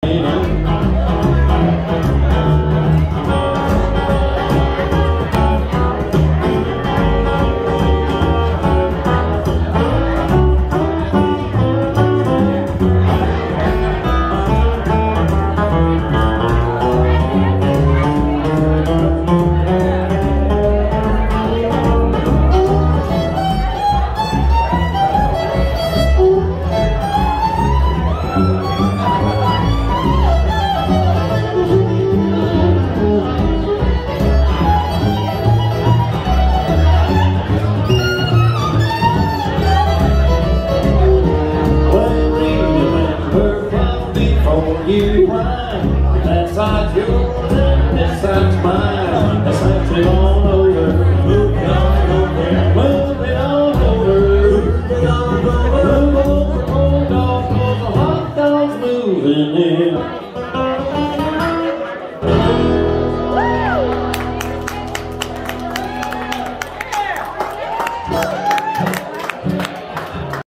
You whine, that side's yours and this side's mine. That's actually all over.